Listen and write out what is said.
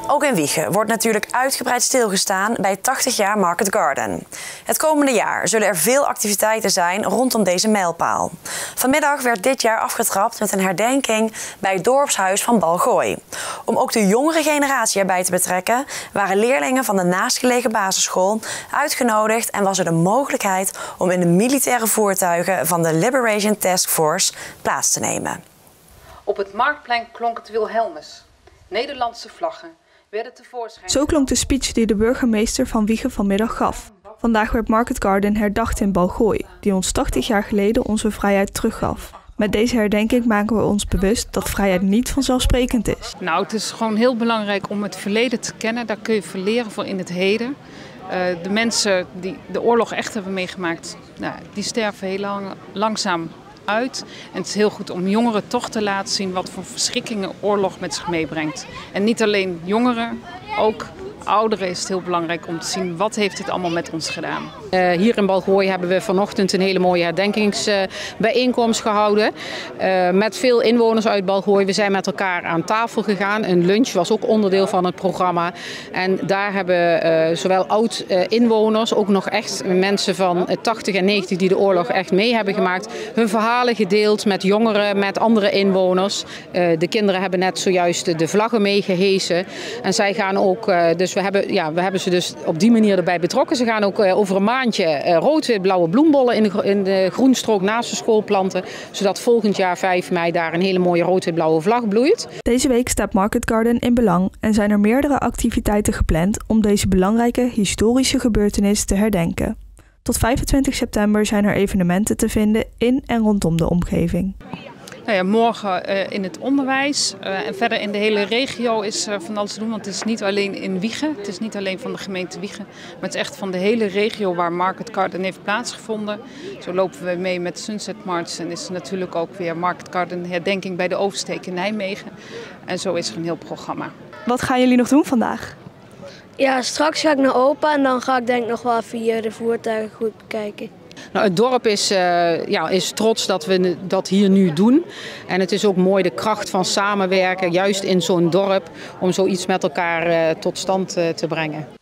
Ook in Wijchen wordt natuurlijk uitgebreid stilgestaan bij 80 jaar Market Garden. Het komende jaar zullen er veel activiteiten zijn rondom deze mijlpaal. Vanmiddag werd dit jaar afgetrapt met een herdenking bij het dorpshuis van Balgoy. Om ook de jongere generatie erbij te betrekken, waren leerlingen van de naastgelegen basisschool uitgenodigd en was er de mogelijkheid om in de militaire voertuigen van de Liberation Task Force plaats te nemen. Op het Marktplein klonk het Wilhelmus. Nederlandse vlaggen werden tevoorschijn. Zo klonk de speech die de burgemeester van Wijchen vanmiddag gaf. Vandaag werd Market Garden herdacht in Balgoy, die ons 80 jaar geleden onze vrijheid teruggaf. Met deze herdenking maken we ons bewust dat vrijheid niet vanzelfsprekend is. Nou, het is gewoon heel belangrijk om het verleden te kennen. Daar kun je van leren voor in het heden. De mensen die de oorlog echt hebben meegemaakt, die sterven heel langzaam uit. En het is heel goed om jongeren toch te laten zien wat voor verschrikkingen oorlog met zich meebrengt. En niet alleen jongeren, ook ouderen is het heel belangrijk om te zien wat heeft dit allemaal met ons gedaan. Hier in Balgoy hebben we vanochtend een hele mooie herdenkingsbijeenkomst gehouden. Met veel inwoners uit Balgoy. We zijn met elkaar aan tafel gegaan. Een lunch was ook onderdeel van het programma. En daar hebben zowel oud-inwoners, ook nog echt mensen van 80 en 90 die de oorlog echt mee hebben gemaakt, hun verhalen gedeeld met jongeren, met andere inwoners. De kinderen hebben net zojuist de vlaggen meegehesen. En zij gaan ook, dus we hebben ze dus op die manier erbij betrokken. Ze gaan ook over een maandje rood-wit-blauwe bloembollen in de groenstrook naast de school planten. Zodat volgend jaar 5 mei daar een hele mooie rood-wit-blauwe vlag bloeit. Deze week staat Market Garden in belang en zijn er meerdere activiteiten gepland om deze belangrijke historische gebeurtenis te herdenken. Tot 25 september zijn er evenementen te vinden in en rondom de omgeving. Morgen in het onderwijs en verder in de hele regio is van alles te doen. Want het is niet alleen in Wijchen, het is niet alleen van de gemeente Wijchen, maar het is echt van de hele regio waar Market Garden heeft plaatsgevonden. Zo lopen we mee met Sunset March en is er natuurlijk ook weer Market Garden herdenking bij de Oversteek in Nijmegen. En zo is er een heel programma. Wat gaan jullie nog doen vandaag? Ja, straks ga ik naar opa en dan ga ik denk ik nog wel even hier de voertuigen goed bekijken. Nou, het dorp is trots dat we dat hier nu doen. En het is ook mooi de kracht van samenwerken, juist in zo'n dorp, om zoiets met elkaar tot stand te brengen.